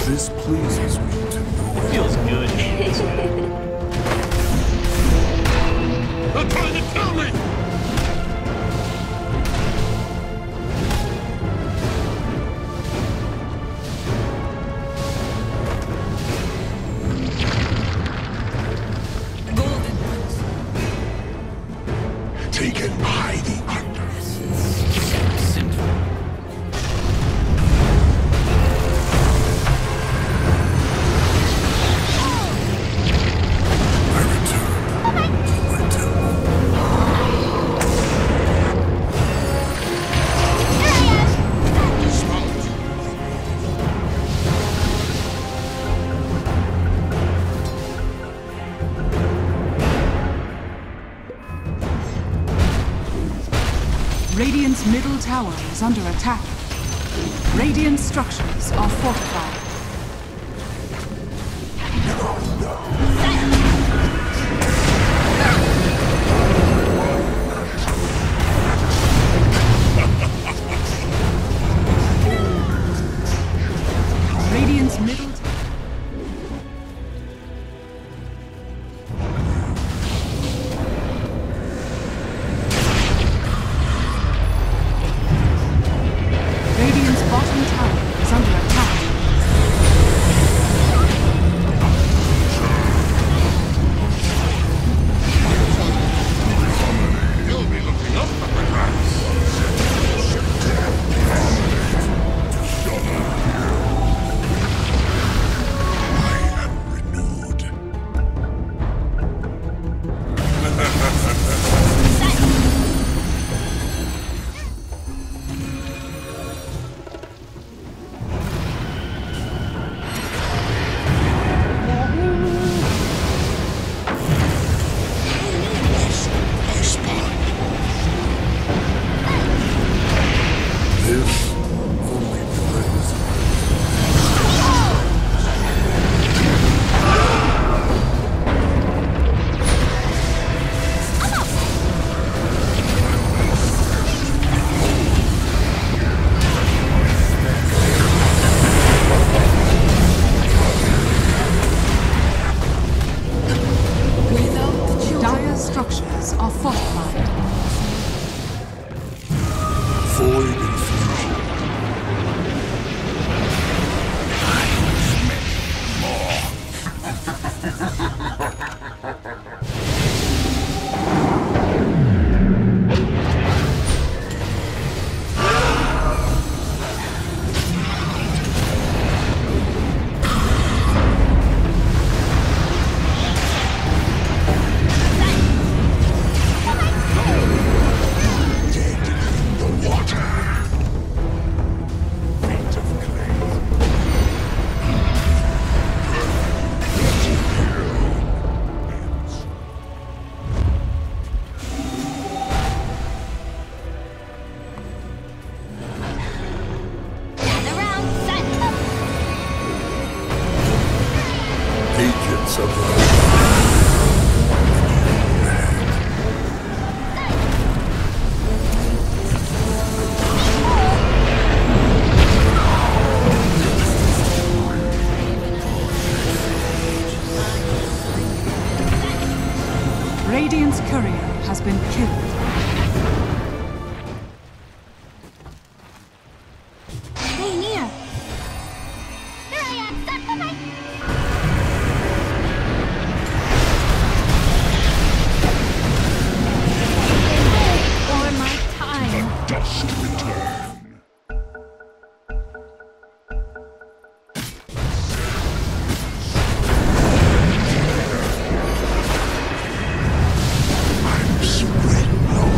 This pleases me to no end. Feels good. They're trying to kill me! Taken by the under. I return to my temple. Radiant's middle tower is under attack. Radiant structures are fortified. Radiant's middle Radiant's bottom tower is under attack. You'll be looking up at the grass. I am renewed. I spy. This only brings Dire structures are fortified. void infusion. Dead in the water. Feet of clay. Agents of the Radiant's courier has been killed. Stay near. Here I am. For my time. dust return. I'm spreading low.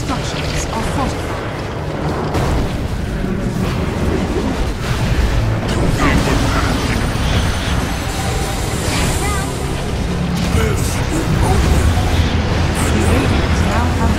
structures are fortified. Radiant now have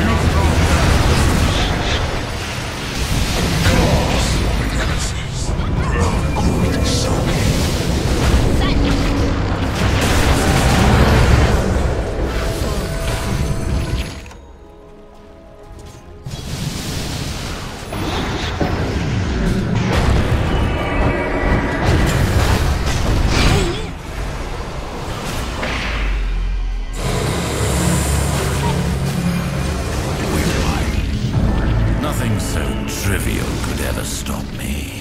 Nothing so trivial could ever stop me.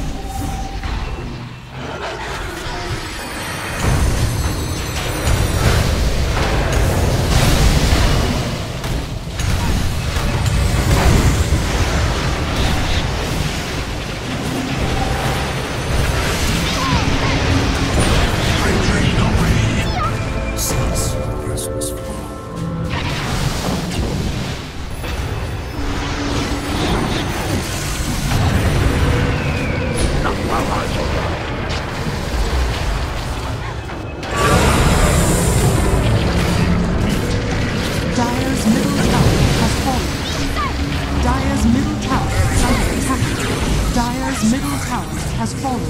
has fallen.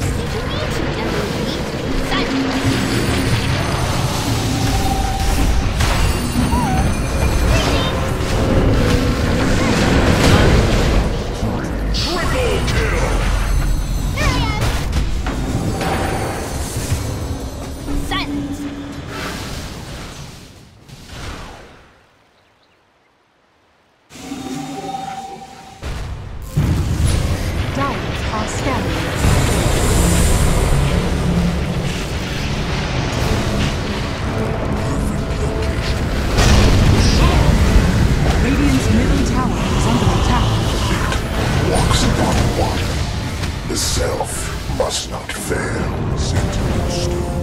Must not fail, Sentinel Stone.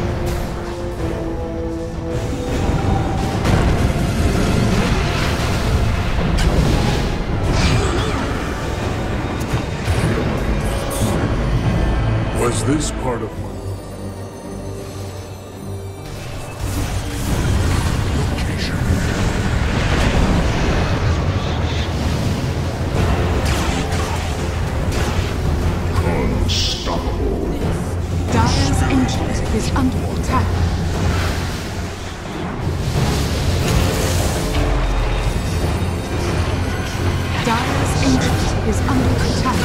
Was this part of my location? Unstoppable. Dire's Ancient is under attack. Dire's Ancient is under attack.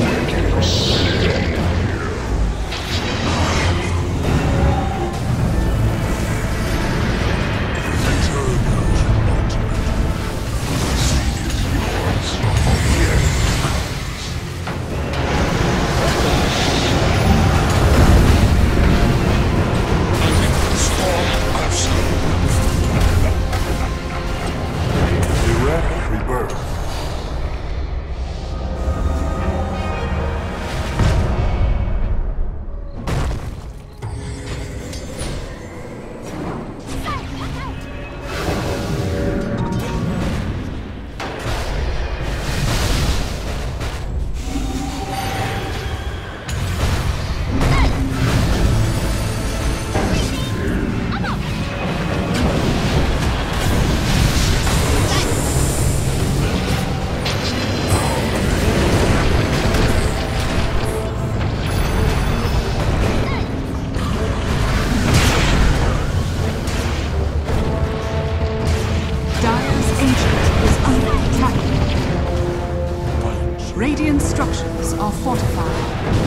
Radiant structures are fortified.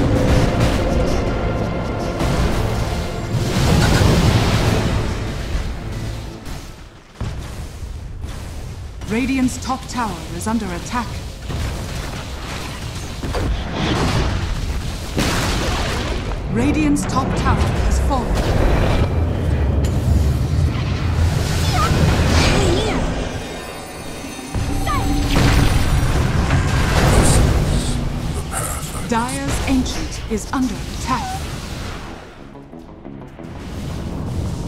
Radiant's top tower is under attack. Radiant's top tower has fallen. Dire's Ancient is under attack.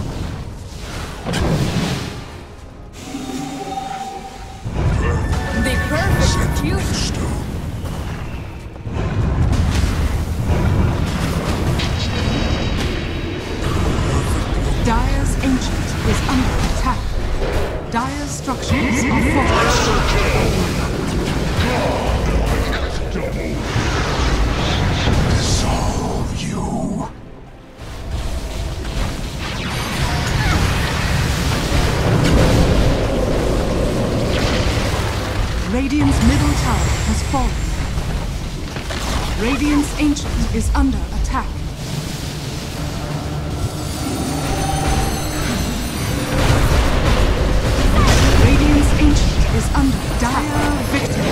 They middle tower has fallen. Radiant's Ancient is under attack. Radiant's Ancient is under dire victory.